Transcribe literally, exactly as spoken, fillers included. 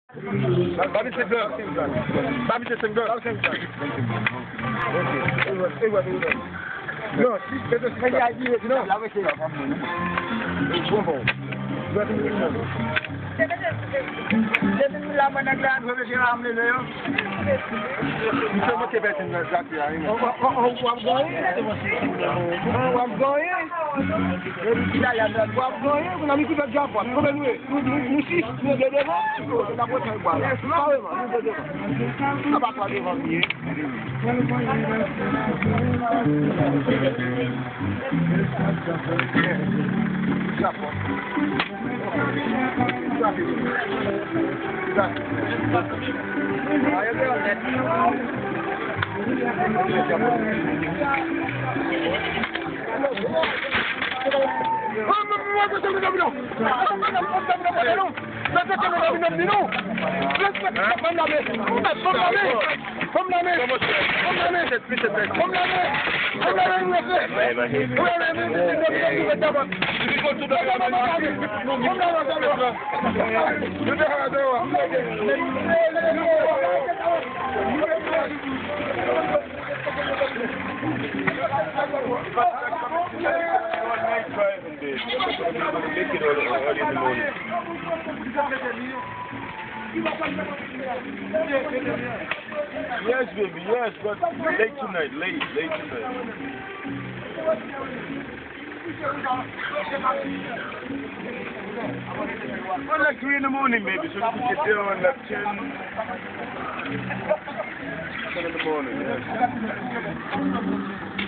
Bobby c'est girl. Bobby c'est une girl. Non, si c'est de ce qu'il a dit, non. Là, oui, c'est là. Bon, bon. Jadi lama nak lihat saya siram ni leh. Kita macam betul nak jatuh hari ni. Oh, oh, oh, wam goy. Oh, wam goy. Jadi kita yang dah wam goy, kami kita jawab. Kau betul? Musi, ni dia dia. Nak buat apa? Tahu tak? Ni dia. Apa kau dia buat ni? Siapa? Ayo ke net. Yes, baby, yes, but late tonight, late, late tonight. Well, like three in the morning, maybe, so we can get there on like ten, ten in the morning, yes.